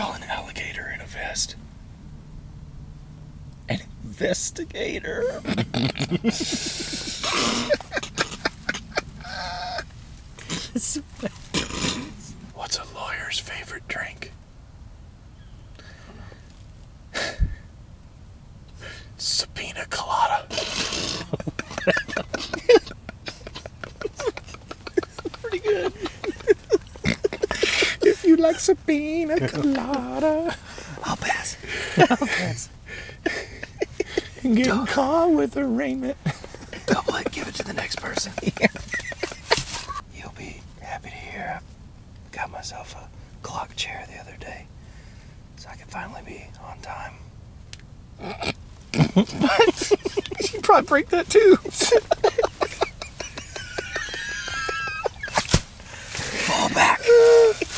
call an alligator in a vest? An investigator. What's a lawyer's favorite drink? Subpoena Colada. Pretty good. If you like Subpoena Colada, I'll pass. I'll pass. Getting caught with arraignment. Double it, give it to the next person. Yeah. You'll be happy to hear I got myself a clock chair the other day, so I can finally be on time. What? You'd probably break that too. Fall back.